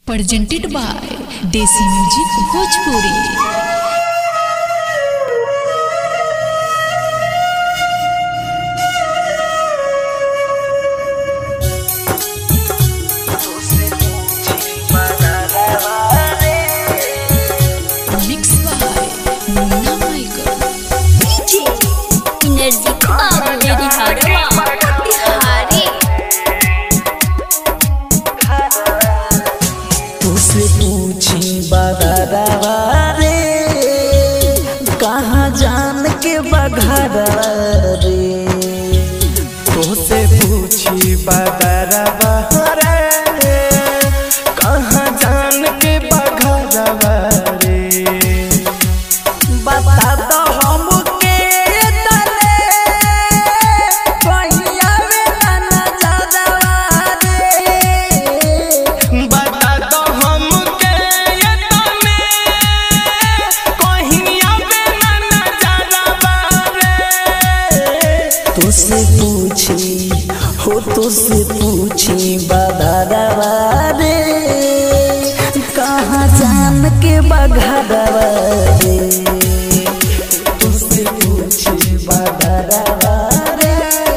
presented by Desi Music Bhojpuri। कहाँ जान के बघरवा रे तोसे पूछी बदरवा रे कहाँ जान के बघरवा रे बता दो हमके तले कहिया में ना जादवा रे बता दो हमके तले कहिया तुझसे पूछी हो तुझसे पूछी बदरवा रे कहाँ जान के बघरवा रे तुझसे पूछी बदरवा रे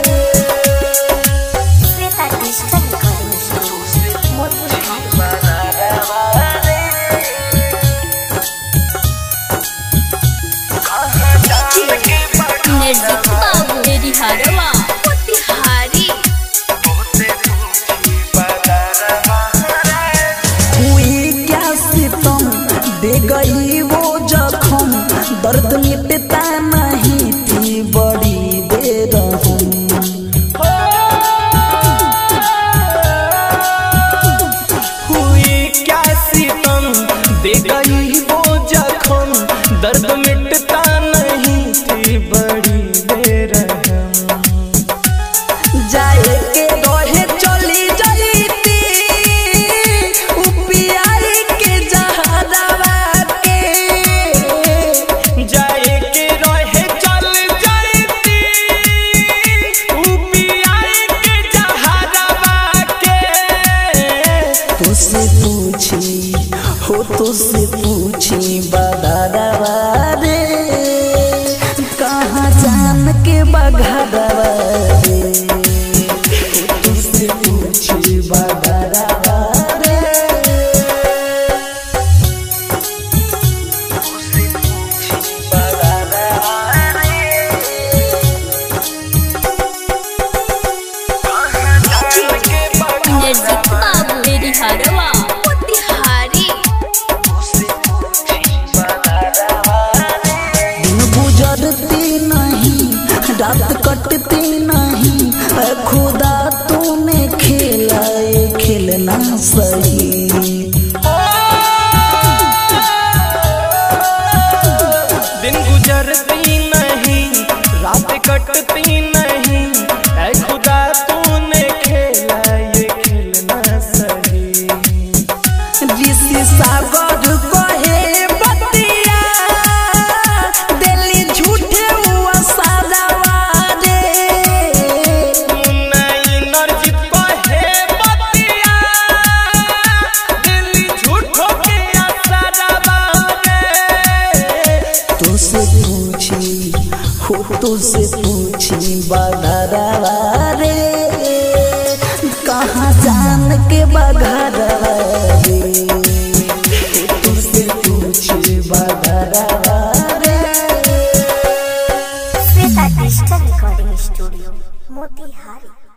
दे गई वो जख्म दर्द मिटता नहीं थी बड़ी देर हुई क्या सितम दे गई वो जख्म दर्द मिटता नहीं थी बड़ी देर जाए के रोहे चली जाई तुझसे पूछी हो तुझसे पूछी बदरवा रे कहाँ जान के बघरवा रे तुझसे पूछी बदरवा रे रात कटती नहीं खुदा तूने खेला खेलना सही दिन गुजरती नहीं रात कटती नहीं खुदा तूने खेला ये खेलना सही जिसे सागर कहे बतिया दिल्ली झूठे हुआ सादा तुझसे पूछी हो तुझसे पूछी बदरवा रे कहाँ जान के बघरवा रे तुझसे पूछी बदरवा रे। Shweta digital recording studio Motihari.